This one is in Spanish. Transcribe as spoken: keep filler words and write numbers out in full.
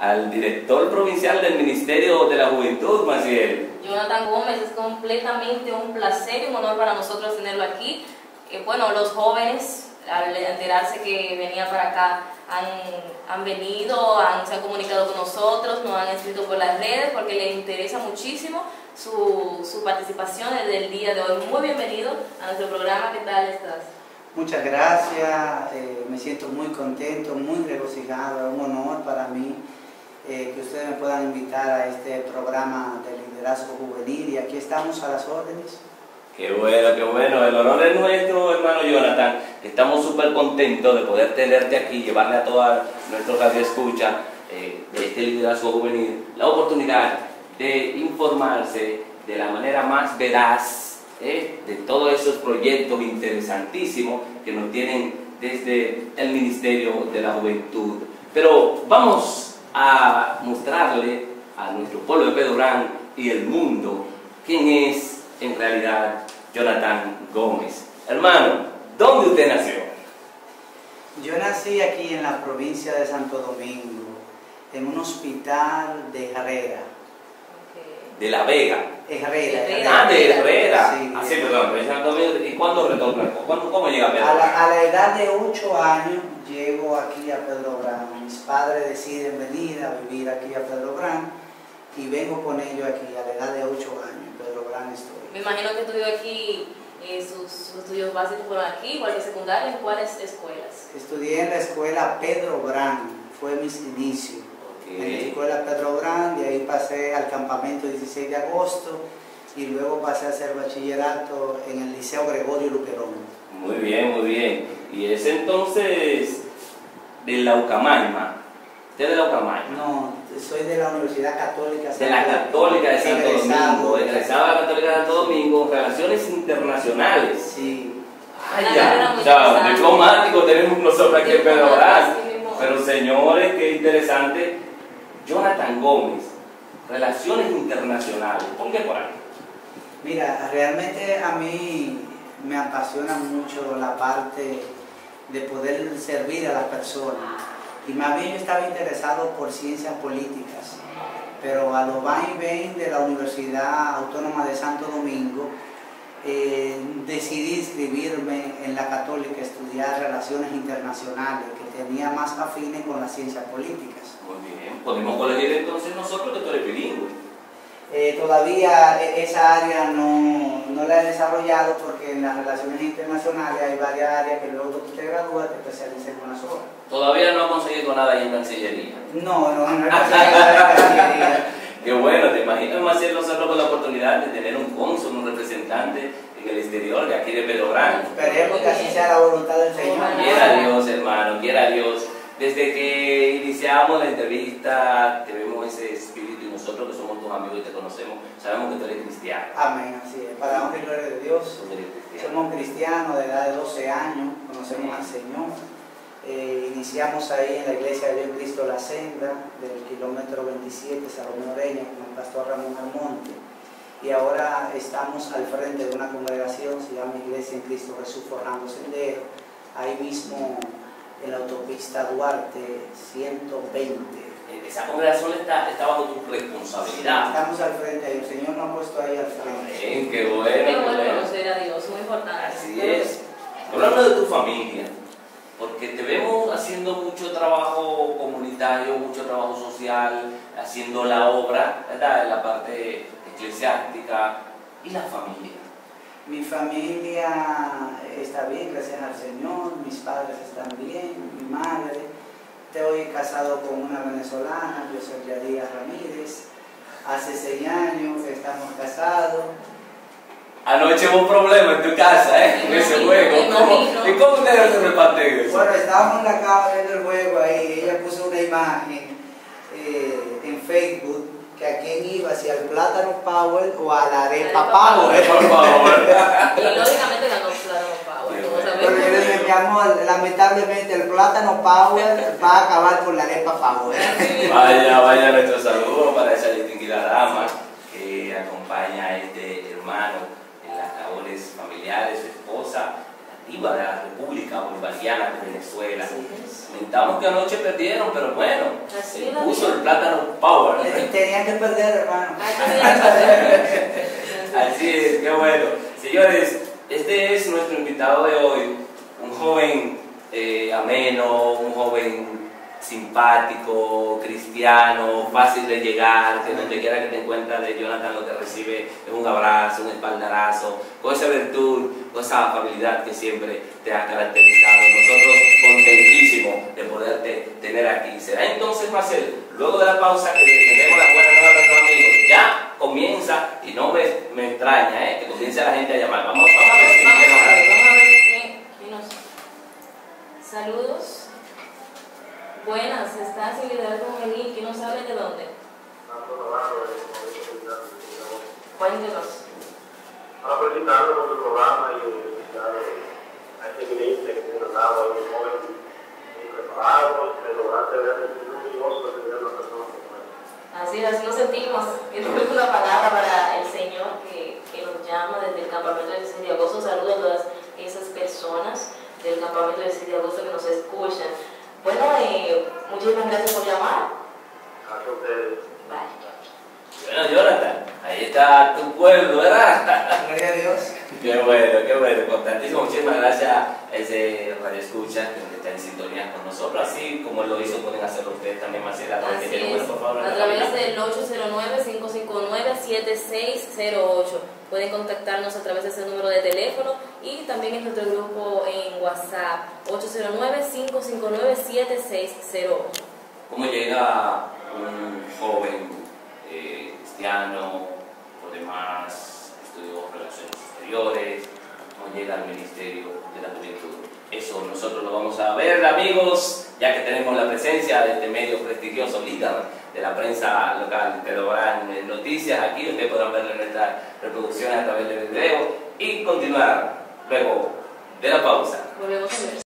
al director provincial del Ministerio de la Juventud, Maciel. Jonathan Gómez, es completamente un placer y un honor para nosotros tenerlo aquí. Eh, bueno, los jóvenes, al enterarse que venía para acá, han, han venido, han, se han comunicado con nosotros, nos han escrito por las redes porque les interesa muchísimo su, su participación desde el día de hoy. Muy bienvenido a nuestro programa. ¿Qué tal estás? Muchas gracias, eh, me siento muy contento, muy regocijado, es un honor para mí eh, que ustedes me puedan invitar a este programa de liderazgo juvenil y aquí estamos a las órdenes. Qué bueno, qué bueno, el honor es nuestro, hermano Jonathan. Estamos súper contentos de poder tenerte aquí, llevarle a toda nuestra radio escucha eh, de este liderazgo juvenil la oportunidad de informarse de la manera más veraz ¿Eh? de todos esos proyectos interesantísimos que nos tienen desde el Ministerio de la Juventud. Pero vamos a mostrarle a nuestro pueblo de Pedobrán y el mundo quién es en realidad Jonathan Gómez. Hermano, ¿dónde usted nació? Yo nací aquí en la provincia de Santo Domingo, en un hospital de Herrera. De La Vega. Herrera. Ah, de Herrera. Sí, ah, sí, perdón. ¿Y cuándo retorna? ¿Cuándo, ¿Cómo llega a Pedro? A la, a la edad de ocho años llego aquí a Pedobrán. Mis padres deciden venir a vivir aquí a Pedobrán y vengo con ellos aquí a la edad de ocho años. En Pedobrán estoy. Me imagino que estudió aquí, eh, sus, sus estudios básicos fueron aquí, igual que secundaria. ¿En cuáles escuelas? Estudié en la escuela Pedobrán, fue mis inicios. En la escuela Pedobrán, de ahí pasé al campamento dieciséis de agosto y luego pasé a hacer bachillerato en el Liceo Gregorio Luperón. Muy bien, muy bien. Y es entonces de la Ucamaima. ¿Usted es de la Ucamaima? No, soy de la Universidad Católica. De la Católica de Santo Domingo. Egresado de la Católica de Santo Domingo, Relaciones Internacionales. Sí. Ay, ya. O sea, diplomático tenemos nosotros aquí en Pedobrán. Pero señores, qué interesante. Jonathan Gómez, Relaciones Internacionales. ¿Por qué por ahí? Mira, realmente a mí me apasiona mucho la parte de poder servir a las personas. Y más bien yo estaba interesado por ciencias políticas. Pero a lo va y ven de la Universidad Autónoma de Santo Domingo, eh, decidí inscribirme en la Católica, estudiar Relaciones Internacionales, que tenía más afines con las ciencias políticas. Muy bien, podemos colegir entonces nosotros que tú eres bilingüe. Eh, todavía esa área no, no la he desarrollado porque en las relaciones internacionales hay varias áreas que luego que usted gradúa te especializa en una sola. ¿Todavía no ha conseguido nada ahí en Cancillería? No, no, no he conseguido nada en Cancillería. Qué bueno, te imaginas, Maciel, nosotros con la oportunidad de tener un cónsul, un representante en el exterior de aquí de Pedobrán. Esperemos que así sea la voluntad del Señor. Quiera Dios, hermano, quiera Dios. Desde que iniciamos la entrevista, tenemos ese espíritu y nosotros que somos tus amigos y te conocemos, sabemos que tú eres cristiano. Amén, así es. Para honra y gloria de Dios, somos cristianos de edad de doce años, conocemos al Señor. Eh, iniciamos ahí en la iglesia de Dios Cristo La Senda, del kilómetro veintisiete, Salomé Oreña, con el pastor Ramón Almonte. Y ahora estamos al frente de una congregación, se llama Iglesia en Cristo Jesús Forjando Sendero, ahí mismo en la autopista Duarte ciento veinte. Esa congregación está, está bajo tu responsabilidad. Estamos al frente, el Señor nos ha puesto ahí al frente. Bien, qué bueno. Qué bueno conocer a Dios, muy importante. Así es. Hablando de tu familia, porque te vemos haciendo mucho trabajo comunitario, mucho trabajo social, haciendo la obra, ¿verdad? En la parte eclesiástica y la familia. Mi familia está bien, gracias al Señor, mis padres están bien, mi madre. Estoy casado con una venezolana, yo soy Yadira Ramírez. Hace seis años que estamos casados. Anoche hubo un problema en tu casa, ¿eh? En ese juego. ¿Cómo, ¿Y cómo ustedes se reparten eso? Bueno, estábamos en la cama viendo el juego ahí, ella puso una imagen eh, en Facebook que a quién iba, si al Plátano Power o a la arepa Power. Y lógicamente ganó Plátano Power. Pero yo le dije, mi amor, lamentablemente el Plátano Power va a acabar con la arepa Power. Vaya, vaya nuestro saludo para esa distinguida dama que acompaña a este hermano en las labores familiares, su esposa, nativa de la República Bolivariana de Venezuela. Lamentamos que anoche perdieron, pero bueno, Se puso el plátano power. Tenían que perder, hermano. Así es, qué bueno. Señores, este es nuestro invitado de hoy, un joven eh, ameno, un joven simpático, cristiano, fácil de llegar, que donde quiera que te encuentres de Jonathan lo que recibe es un abrazo, un espaldarazo, con esa virtud, con esa afabilidad que siempre te ha caracterizado. Nosotros contentísimos de poderte tener aquí. Será entonces, Marcel, luego de la pausa que tendremos las buenas nuevas de nuestros amigos, ya comienza, y no me, me extraña, ¿eh? que comience la gente a llamar. Vamos, vamos a ver si Vamos quieren a hablar. ver, vamos a ver qué, qué nos... Saludos. Buenas, estás en Liderazgo Juvenil, ¿quién nos sabe de dónde? Cuéntenos. Para felicitarlo por su programa y felicitar a esta iglesia que tiene al lado, a un joven muy preparado, que lograste ver el orgulloso de tener una persona como él. Así es, así nos sentimos. Es una palabra para el Señor que, que nos llama desde el campamento del dieciséis de agosto. Saludos a todas esas personas del campamento del dieciséis de agosto que nos escuchan. Bueno, eh, muchísimas gracias por llamar. Gracias a ustedes. Bye. Bueno, Jonathan, ahí está tu pueblo, ¿verdad? Gloria a Dios. Qué bueno, qué bueno, constantísimo. Muchísimas gracias a ese Radio Escucha que está en sintonía con nosotros, así como lo hizo, pueden hacerlo ustedes también, Marcela. Así es, por favor, a través del ocho cero nueve, cinco cinco nueve, siete seis cero ocho. Pueden contactarnos a través de ese número de teléfono y también en nuestro grupo en WhatsApp, ocho cero nueve, cinco cinco nueve, siete seis cero ocho. ¿Cómo llega un joven eh, cristiano, o demás, estudió relaciones exteriores, cómo llega al ministerio de la juventud? Eso nosotros lo vamos a ver, amigos, ya que tenemos la presencia de este medio prestigioso, líder de la prensa local. Pero habrán noticias aquí, ustedes podrán ver en nuestras reproducciones a través del video y continuar luego de la pausa. Volvemos a ver.